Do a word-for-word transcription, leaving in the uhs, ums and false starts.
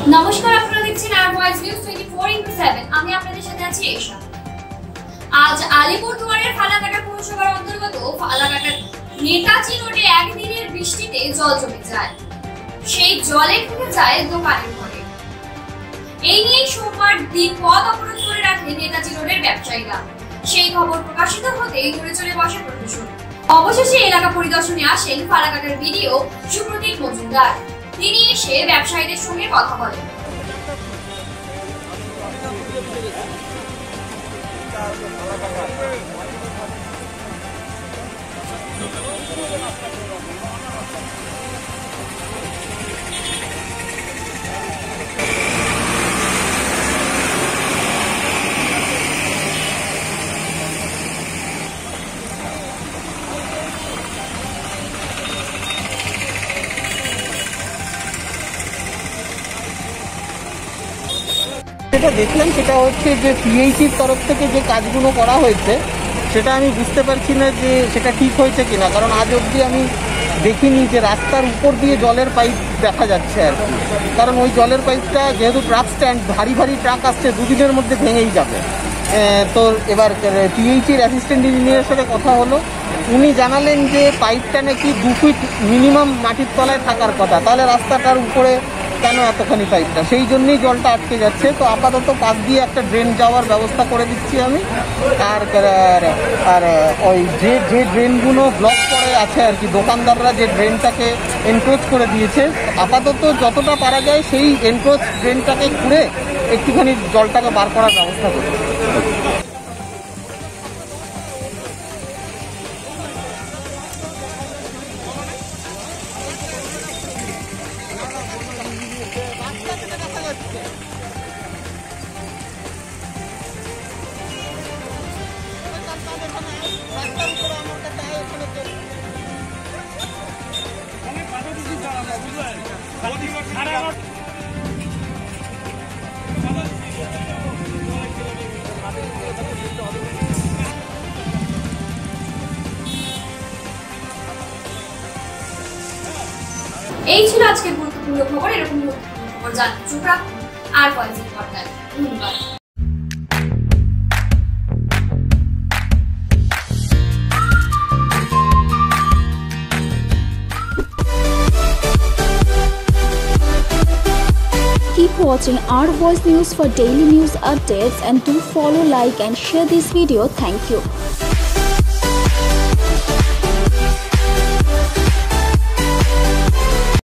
নমস্কার, আপনারা দেখছেন আর voice news twenty four into seven. আমি আপনাদের সাথে আছি এশা। আজ আলিপুরদুয়ারের ফালাকাটা পৌরসভার অন্তর্গত ফালাকাটার নেতাজি রোডে একদিনের বৃষ্টিতে জল জমে যায়। সেই জলে ঢুকে যায় দোকানের ঘরে। এই নিয়ে সোমবার দিন পথ অবরোধ করে রাখে নেতাজি রোডের ব্যবসায়ীরা। সেই খবর প্রকাশিত হতেই ঘুরে চলে বসে প্রশাসন। অবশেষে এলাকা পরিদর্শনে আসেন ফালাকাটার বিডিও সুপ্রতীক মজুমদার। তিনি এসে ব্যবসায়ীদের সঙ্গে কথা বলেন। যেটা দেখলাম সেটা হচ্ছে যে পিএইচির তরফ থেকে যে কাজগুলো করা হয়েছে সেটা আমি বুঝতে পারছি না যে সেটা ঠিক হয়েছে কিনা, কারণ আজ অবধি আমি দেখিনি যে রাস্তার উপর দিয়ে জলের পাইপ দেখা যাচ্ছে আর কি। কারণ ওই জলের পাইপটা যেহেতু ট্রাক স্ট্যান্ড, ভারী ভারী ট্রাক আসছে, দুদিনের মধ্যে ভেঙেই যাবে। তো এবার পিএইচির অ্যাসিস্ট্যান্ট ইঞ্জিনিয়ারের সাথে কথা হলো, উনি জানালেন যে পাইপটা নাকি দু ফিট মিনিমাম মাটির তলায় থাকার কথা, তাহলে রাস্তাটার উপরে কেন এতখানি পাইপটা, সেই জন্যই জলটা আটকে যাচ্ছে। তো আপাতত পাশ দিয়ে একটা ড্রেন যাওয়ার ব্যবস্থা করে দিচ্ছি আমি। আর আর ওই যে যে ড্রেনগুলো ব্লক করে আছে আর কি, দোকানদাররা যে ড্রেনটাকে এনক্রোচ করে দিয়েছে, আপাতত যতটা পারা যায় সেই এনক্রোচ ড্রেনটাকে ঘুরে একটুখানি জলটাকে বার করার ব্যবস্থা করবে। এই ছিল আজকের গুরুত্বপূর্ণ খবর। এরকম গুরুত্বপূর্ণ খবর জানতে চোখ রাখুন আর ভয়েসের পর্দায়। ধন্যবাদ। Keep watching Our Voice News for daily news updates, and do follow, like and share this video. Thank you.